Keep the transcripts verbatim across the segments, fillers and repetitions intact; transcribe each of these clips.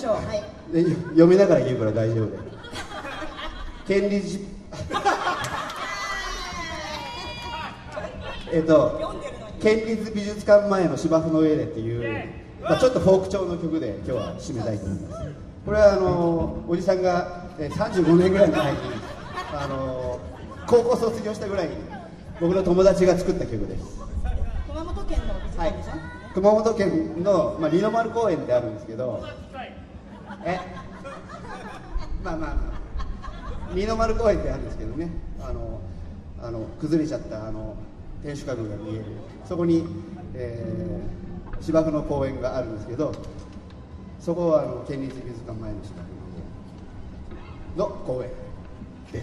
しょう。はい。 で読みながら言うから大丈夫で。県立えっと県立美術館前の芝生の上でっていう、まあ、ちょっとフォーク調の曲で今日は締めたいと思います。これはあのおじさんがさんじゅうごねんぐらい前にあの高校卒業したぐらいに僕の友達が作った曲です。 熊本県の美術館でしょ、はい、 熊本県の、まあ、二の丸公園ってあるんですけど、えまあまあ、まあ、二の丸公園ってあるんですけどね、あのあの崩れちゃったあの天守閣が見える、そこに、えー、芝生の公園があるんですけど、そこはあの県立美術館前の芝生の公園です。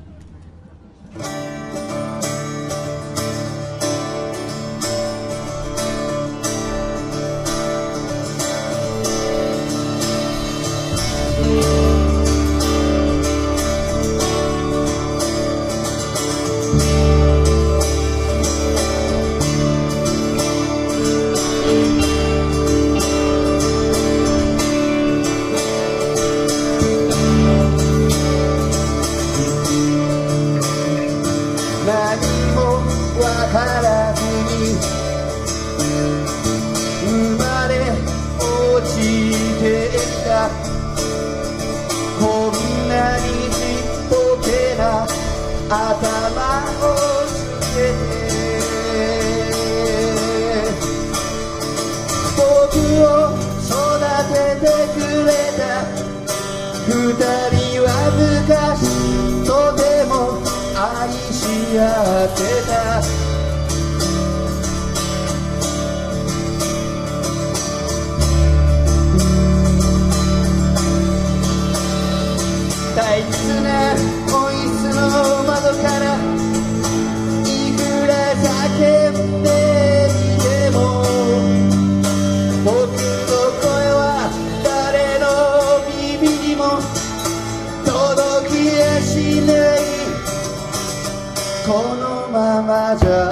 こんなにちっぽけな頭をつけて僕を育ててくれた二人は昔とても愛し合ってた。大切なホイスの窓からいくら叫んでみても僕の声は誰の耳にも届きやしないこのままじゃ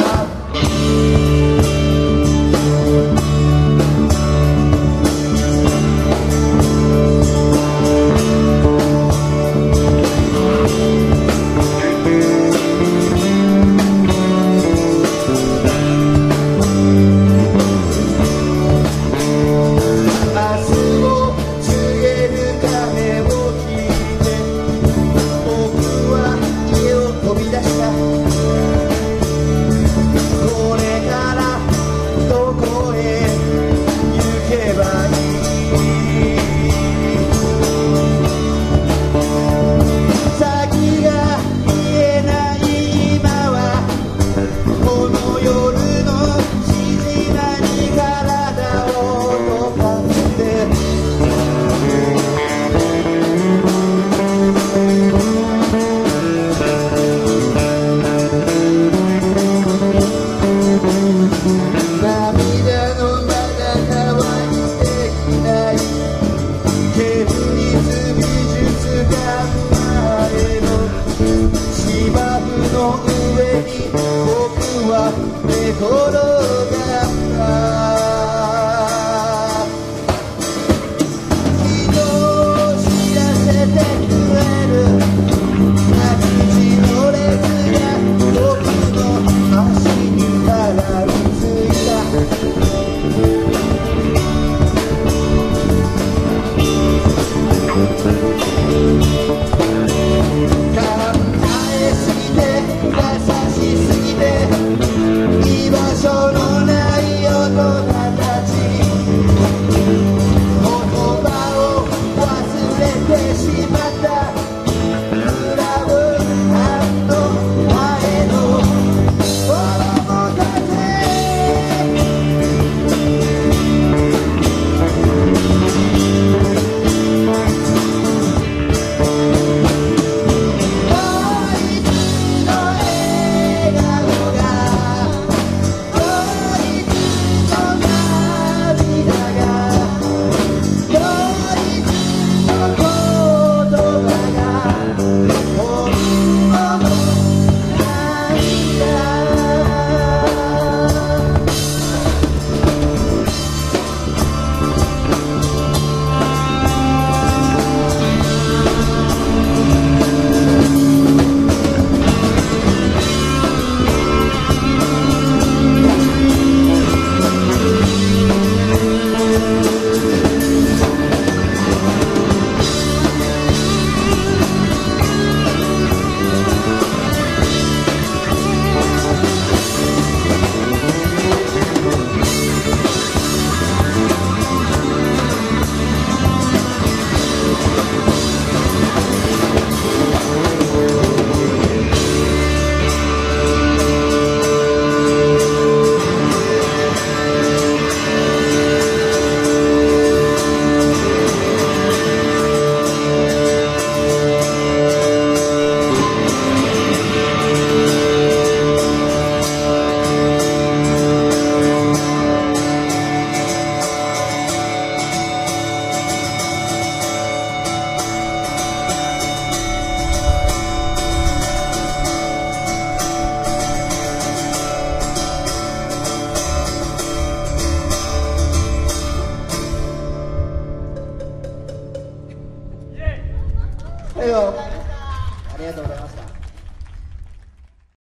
しま